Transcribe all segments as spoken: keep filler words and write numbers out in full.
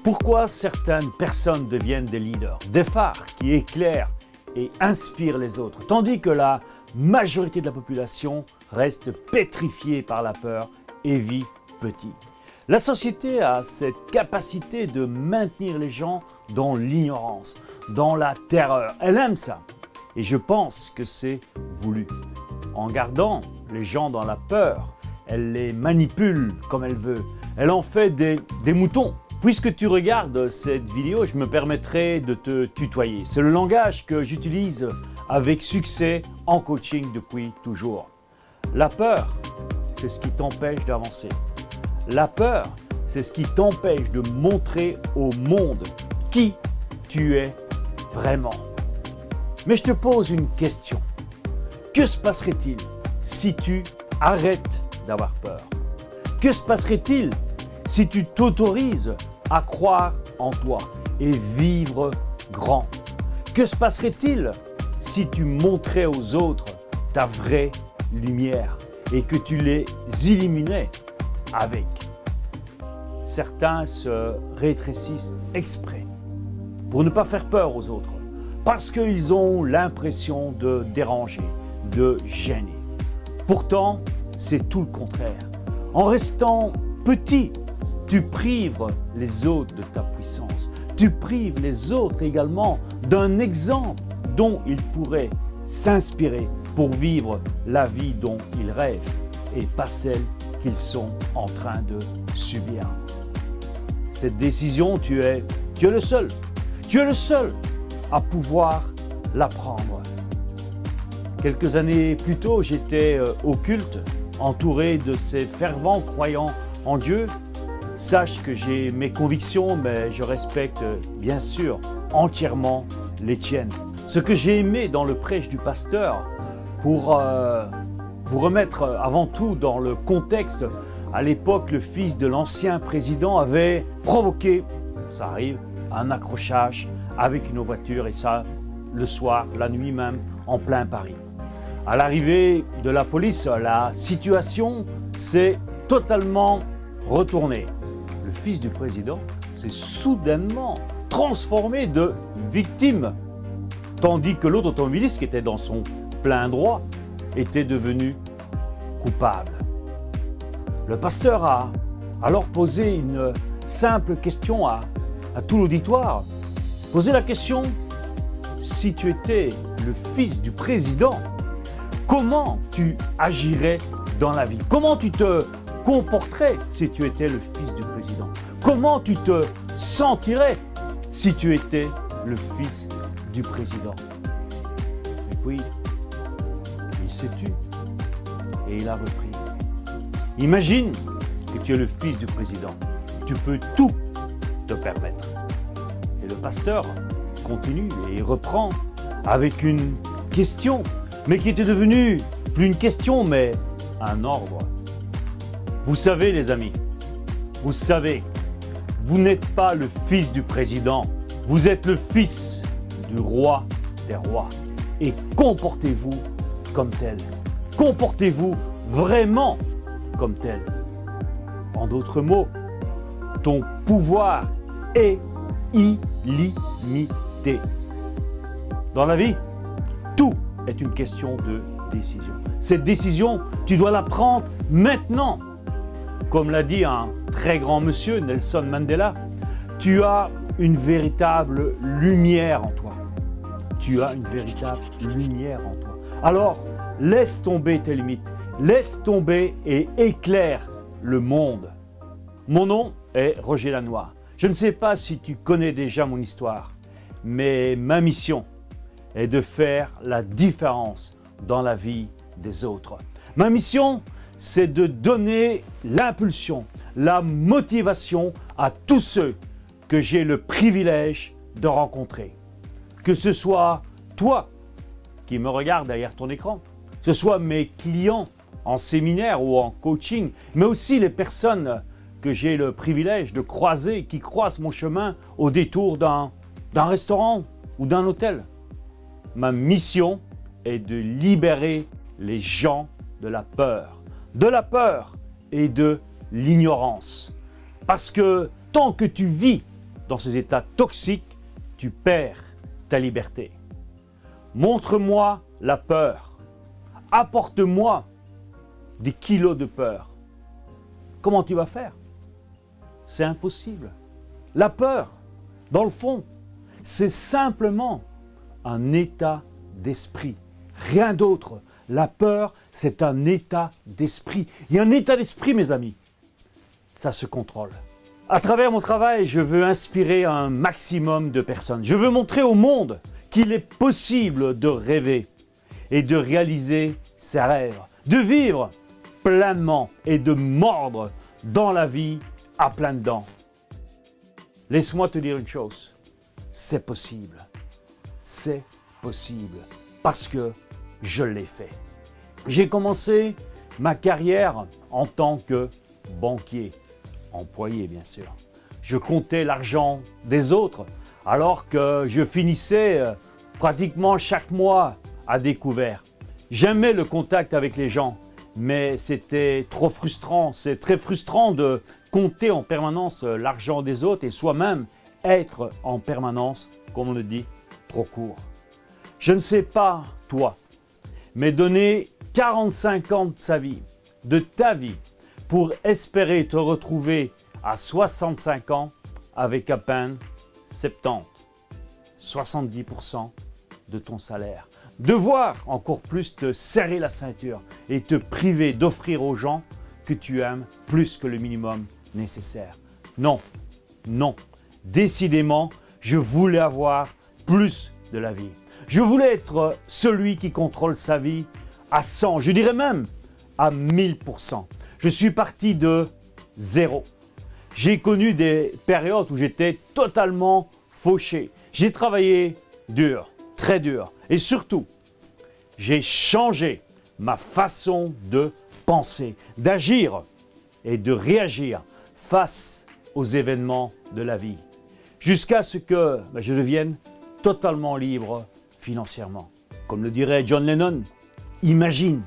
Pourquoi certaines personnes deviennent des leaders, des phares qui éclairent et inspirent les autres, tandis que la majorité de la population reste pétrifiée par la peur et vit petit? La société a cette capacité de maintenir les gens dans l'ignorance, dans la terreur. Elle aime ça. Et je pense que c'est voulu. En gardant les gens dans la peur, elle les manipule comme elle veut. Elle en fait des, des moutons. Puisque tu regardes cette vidéo, je me permettrai de te tutoyer. C'est le langage que j'utilise avec succès en coaching depuis toujours. La peur, c'est ce qui t'empêche d'avancer. La peur, c'est ce qui t'empêche de montrer au monde qui tu es vraiment. Mais je te pose une question. Que se passerait-il si tu arrêtes d'avoir peur? Que se passerait-il si tu t'autorises à croire en toi et vivre grand? Que se passerait-il si tu montrais aux autres ta vraie lumière et que tu les illuminais avec? Certains se rétrécissent exprès pour ne pas faire peur aux autres, parce qu'ils ont l'impression de déranger, de gêner. Pourtant, c'est tout le contraire. En restant petit, tu prives les autres de ta puissance. Tu prives les autres également d'un exemple dont ils pourraient s'inspirer pour vivre la vie dont ils rêvent et pas celle qu'ils sont en train de subir. Cette décision, tu es, tu es le seul. Tu es le seul à pouvoir la prendre. Quelques années plus tôt, j'étais au culte, entouré de ces fervents croyants en Dieu. Sache que j'ai mes convictions, mais je respecte bien sûr entièrement les tiennes. Ce que j'ai aimé dans le prêche du pasteur, pour euh, vous remettre avant tout dans le contexte, à l'époque, le fils de l'ancien président avait provoqué, ça arrive, un accrochage avec une voiture, et ça le soir, la nuit même, en plein Paris. À l'arrivée de la police, la situation s'est totalement retournée. Le fils du président s'est soudainement transformé de victime, tandis que l'autre automobiliste, qui était dans son plein droit, était devenu coupable. Le pasteur a alors posé une simple question à, à tout l'auditoire. Posez la question, si tu étais le fils du président, comment tu agirais dans la vie? Comment tu te comporterais si tu étais le fils du président? Comment tu te sentirais si tu étais le fils du président? Et puis, il s'est tu et il a repris. Imagine que tu es le fils du président. Tu peux tout te permettre. Et le pasteur continue et reprend avec une question, mais qui était devenue plus une question, mais un ordre. Vous savez, les amis, vous savez, vous n'êtes pas le fils du président, vous êtes le fils du roi des rois. Et comportez-vous comme tel. Comportez-vous vraiment comme tel. En d'autres mots, ton pouvoir est illimité. Dans la vie, tout est une question de décision. Cette décision, tu dois la prendre maintenant. Comme l'a dit un très grand monsieur, Nelson Mandela, tu as une véritable lumière en toi. Tu as une véritable lumière en toi. Alors, laisse tomber tes limites. Laisse tomber et éclaire le monde. Mon nom est Roger Lannoy. Je ne sais pas si tu connais déjà mon histoire, mais ma mission est de faire la différence dans la vie des autres. Ma mission, c'est de donner l'impulsion, la motivation à tous ceux que j'ai le privilège de rencontrer. Que ce soit toi qui me regardes derrière ton écran, que ce soit mes clients en séminaire ou en coaching, mais aussi les personnes que j'ai le privilège de croiser, qui croisent mon chemin au détour d'un d'un restaurant ou d'un hôtel. Ma mission est de libérer les gens de la peur, de la peur et de l'ignorance. Parce que tant que tu vis dans ces états toxiques, tu perds ta liberté. Montre-moi la peur. Apporte-moi des kilos de peur. Comment tu vas faire? C'est impossible. La peur, dans le fond, c'est simplement un état d'esprit. Rien d'autre. La peur, c'est un état d'esprit. Il y a un état d'esprit, mes amis. Ça se contrôle. À travers mon travail, je veux inspirer un maximum de personnes. Je veux montrer au monde qu'il est possible de rêver et de réaliser ses rêves, de vivre pleinement et de mordre dans la vie à pleines dents. Laisse-moi te dire une chose, c'est possible. C'est possible parce que je l'ai fait. J'ai commencé ma carrière en tant que banquier, employé bien sûr. Je comptais l'argent des autres alors que je finissais pratiquement chaque mois à découvert. J'aimais le contact avec les gens, mais c'était trop frustrant. C'est très frustrant de compter en permanence l'argent des autres et soi-même être en permanence, comme on le dit, trop court. Je ne sais pas toi, mais donner quarante-cinq ans de sa vie, de ta vie, pour espérer te retrouver à soixante-cinq ans avec à peine soixante-dix, soixante-dix pour cent de ton salaire. Devoir encore plus te serrer la ceinture et te priver d'offrir aux gens que tu aimes plus que le minimum nécessaire. Non, non. Décidément, je voulais avoir plus de la vie. Je voulais être celui qui contrôle sa vie à cent, je dirais même à mille pour cent. Je suis parti de zéro. J'ai connu des périodes où j'étais totalement fauché. J'ai travaillé dur, très dur. Et surtout, j'ai changé ma façon de penser, d'agir et de réagir face aux événements de la vie. Jusqu'à ce que ben, je devienne totalement libre financièrement. Comme le dirait John Lennon, imagine,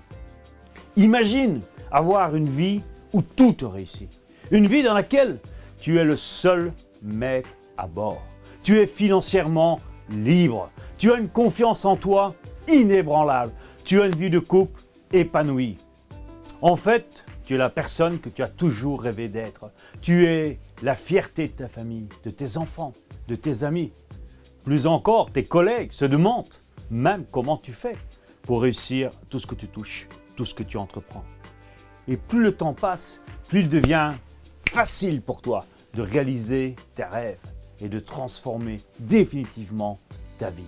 imagine avoir une vie où tout te réussit. Une vie dans laquelle tu es le seul maître à bord. Tu es financièrement libre. Tu as une confiance en toi inébranlable. Tu as une vie de couple épanouie. En fait, tu es la personne que tu as toujours rêvé d'être. Tu es la fierté de ta famille, de tes enfants, de tes amis. Plus encore, tes collègues se demandent même comment tu fais pour réussir tout ce que tu touches, tout ce que tu entreprends. Et plus le temps passe, plus il devient facile pour toi de réaliser tes rêves et de transformer définitivement ta vie.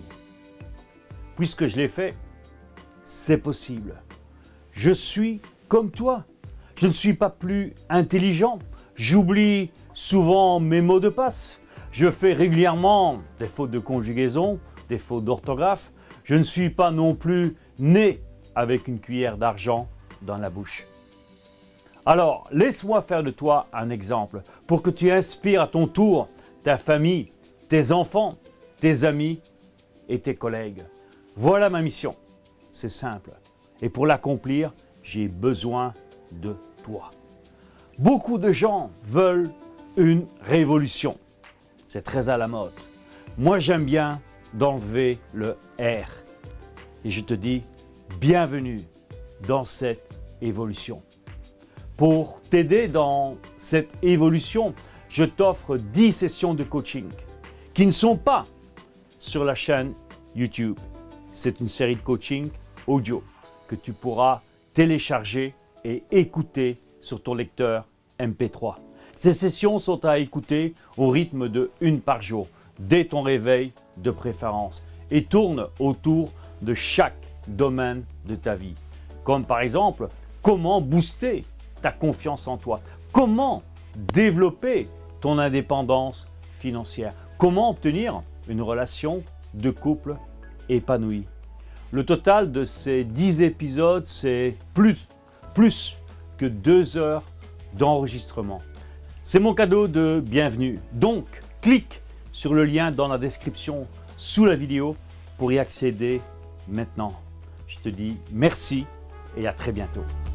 Puisque je l'ai fait, c'est possible. Je suis comme toi. Je ne suis pas plus intelligent. J'oublie souvent mes mots de passe. Je fais régulièrement des fautes de conjugaison, des fautes d'orthographe. Je ne suis pas non plus né avec une cuillère d'argent dans la bouche. Alors, laisse-moi faire de toi un exemple pour que tu inspires à ton tour ta famille, tes enfants, tes amis et tes collègues. Voilà ma mission. C'est simple. Et pour l'accomplir, j'ai besoin de toi. Beaucoup de gens veulent une révolution. C'est très à la mode. Moi, j'aime bien d'enlever le R. Et je te dis, bienvenue dans cette évolution. Pour t'aider dans cette évolution, je t'offre dix sessions de coaching qui ne sont pas sur la chaîne YouTube. C'est une série de coaching audio que tu pourras télécharger et écouter sur ton lecteur M P trois. Ces sessions sont à écouter au rythme de une par jour, dès ton réveil de préférence, et tournent autour de chaque domaine de ta vie. Comme par exemple, comment booster ta confiance en toi, comment développer ton indépendance financière, comment obtenir une relation de couple épanouie. Le total de ces dix épisodes, c'est plus, plus que deux heures d'enregistrement. C'est mon cadeau de bienvenue. Donc, clique sur le lien dans la description sous la vidéo pour y accéder maintenant. Je te dis merci et à très bientôt.